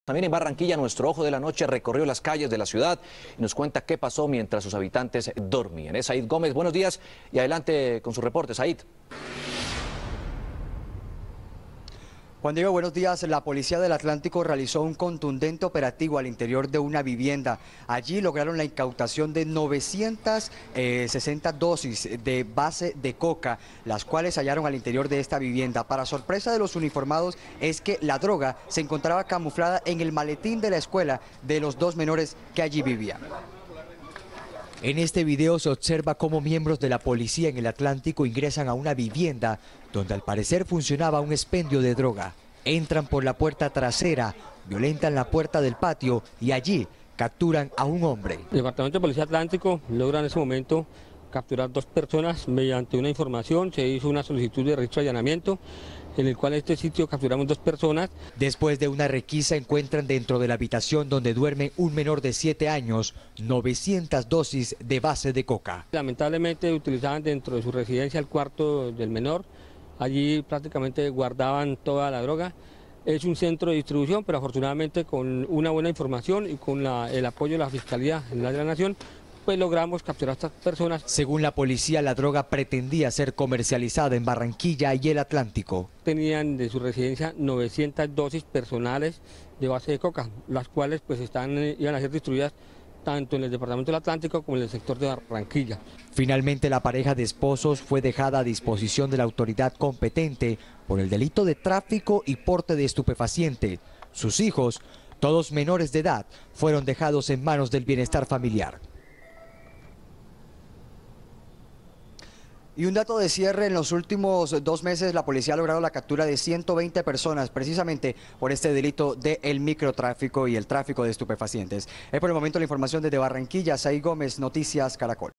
También en Barranquilla, nuestro ojo de la noche recorrió las calles de la ciudad y nos cuenta qué pasó mientras sus habitantes dormían. Es Said Gómez, buenos días y adelante con su reporte, Said. Juan Diego, buenos días. La Policía del Atlántico realizó un contundente operativo al interior de una vivienda. Allí lograron la incautación de 960 dosis de base de coca, las cuales hallaron al interior de esta vivienda. Para sorpresa de los uniformados es que la droga se encontraba camuflada en el maletín de la escuela de los dos menores que allí vivían. En este video se observa cómo miembros de la policía en el Atlántico ingresan a una vivienda donde al parecer funcionaba un expendio de droga. Entran por la puerta trasera, violentan la puerta del patio y allí capturan a un hombre. El Departamento de Policía Atlántico logra en ese momento capturar 2 personas mediante una información. Se hizo una solicitud de registro de allanamiento, en el cual en este sitio capturamos 2 personas. Después de una requisa encuentran dentro de la habitación donde duerme un menor de 7 años 900 dosis de base de coca. Lamentablemente utilizaban dentro de su residencia el cuarto del menor. Allí prácticamente guardaban toda la droga. Es un centro de distribución, pero afortunadamente con una buena información y con el apoyo de la Fiscalía General de la Nación, pues logramos capturar a estas personas. Según la policía, la droga pretendía ser comercializada en Barranquilla y el Atlántico. Tenían de su residencia 900 dosis personales de base de coca, las cuales pues iban a ser distribuidas tanto en el departamento del Atlántico como en el sector de Barranquilla. Finalmente, la pareja de esposos fue dejada a disposición de la autoridad competente por el delito de tráfico y porte de estupefaciente. Sus hijos, todos menores de edad, fueron dejados en manos del bienestar familiar. Y un dato de cierre: en los últimos 2 meses la policía ha logrado la captura de 120 personas precisamente por este delito del microtráfico y el tráfico de estupefacientes. Es por el momento la información desde Barranquilla. Said Gómez, Noticias Caracol.